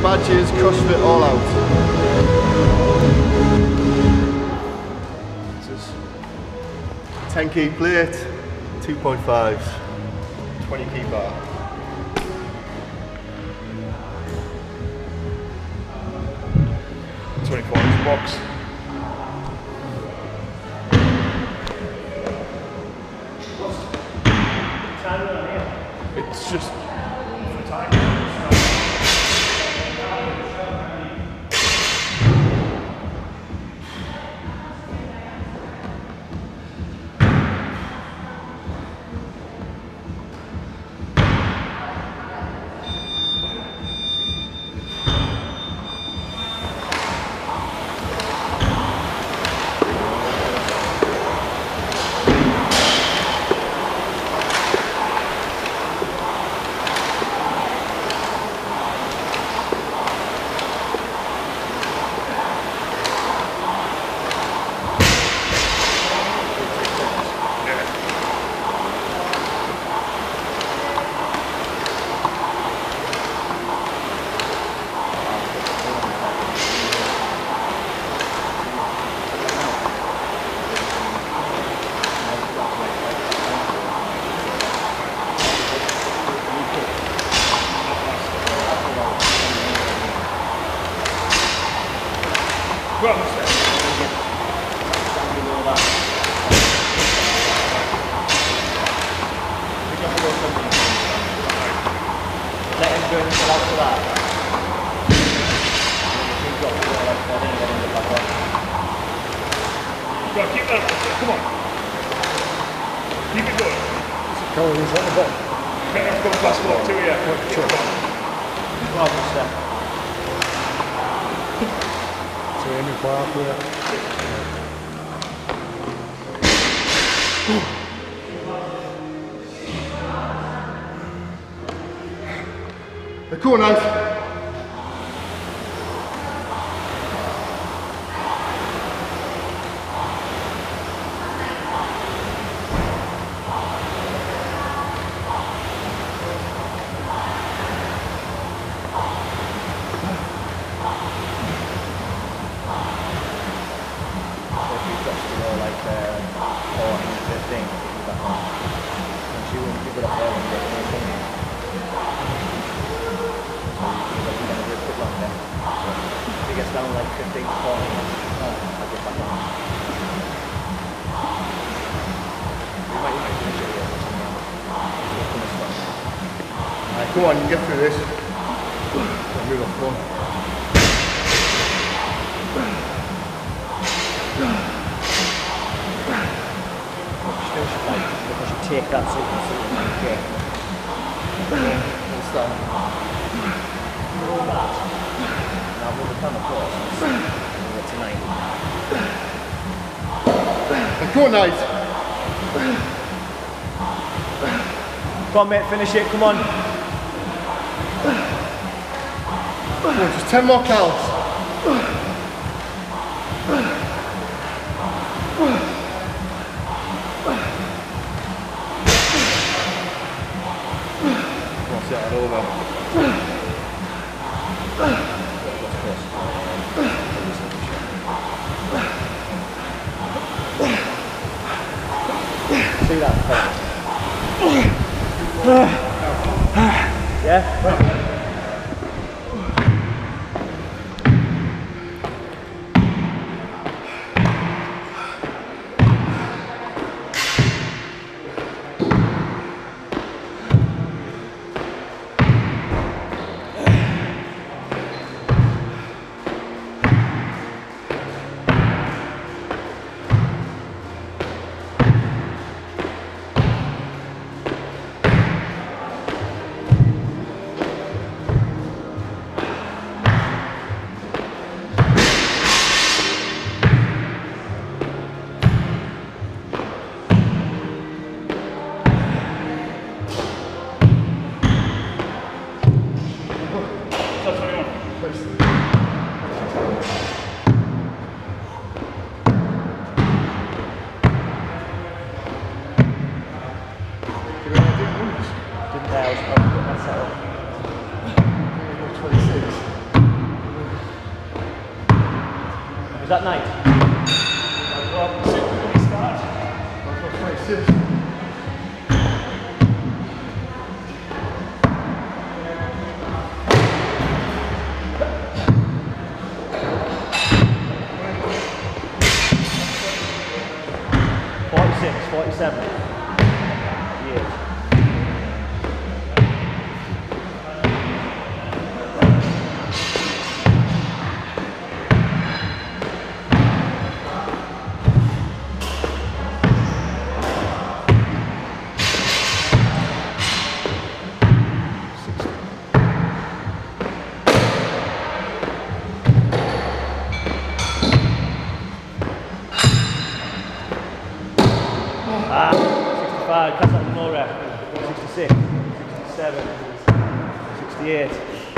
badges, CrossFit, all out. This is 10 key plate, 2.5s, 20 key bar. Box. It's just for time. Let him go until after that. Go, keep that up. Come on. Keep it going. Calories at the bottom. Better go fast walk too, yeah. Sure. Well, step. So aiming for halfway. Cool, nice. Down like 15 points. I'll get back on. We might finish it here. Alright, come on, you can get through this. Move on, come on. Because you take that so you can get. Understand? All that. Now we'll become a course. Tonight. Go on, nice. Come on, mate, finish it, come on. Come on, just 10 more counts. I'll set that over. See that? Yeah? that night? 47 years. Ah, 65, that's like the no rep. 66, 67, 68.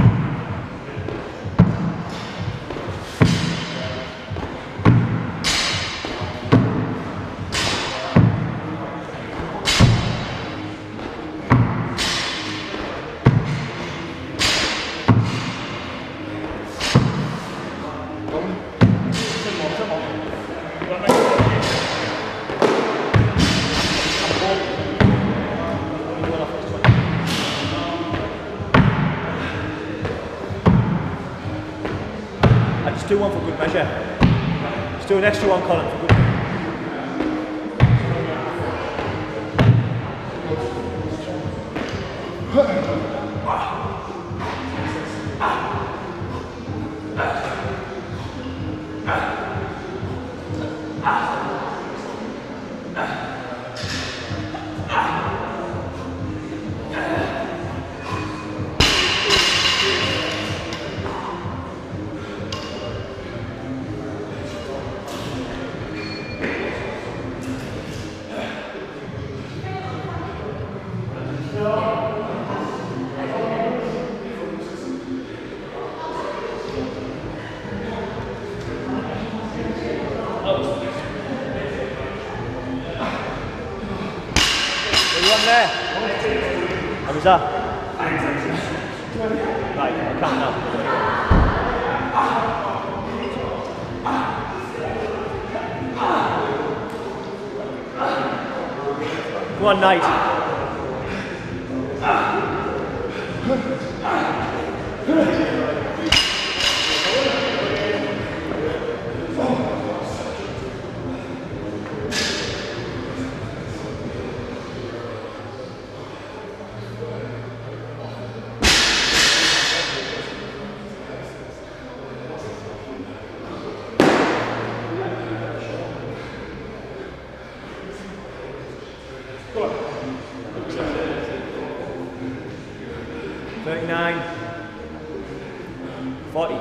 I just do one for good measure. Just do an extra one, Colin, for good measure. There. How was that? Right, I'll count now. Come on, Knight. Go on. 39, 40.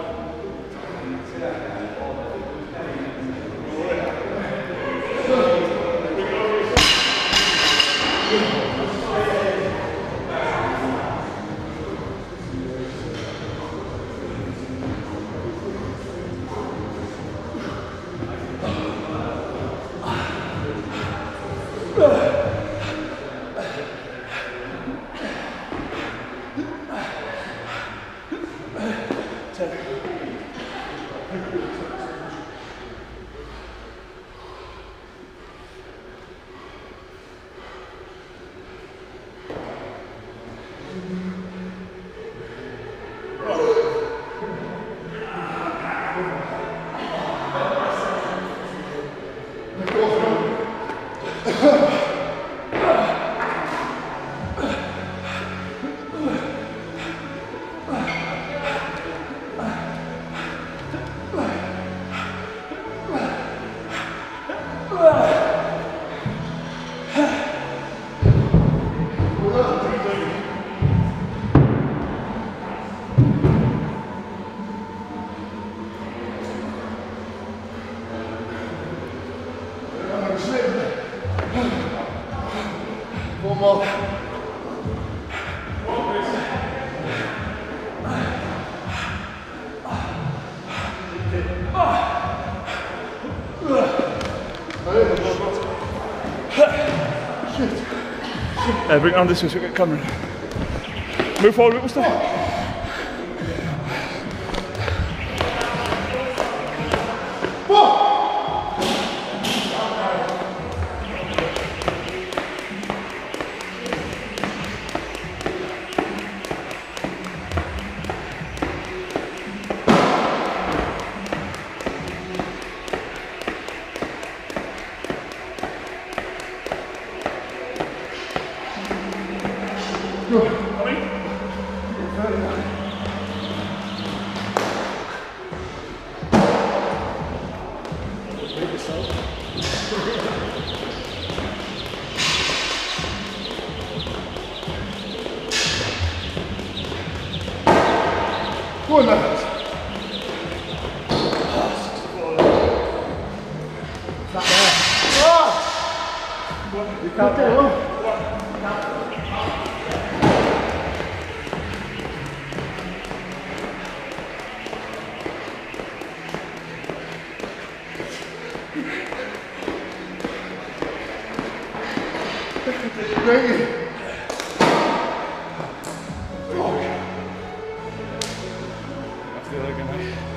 One more. Bring it on this way so we get Cameron. Move forward a bit, Mustafa. One. Go on, man. You can't do it. I feel like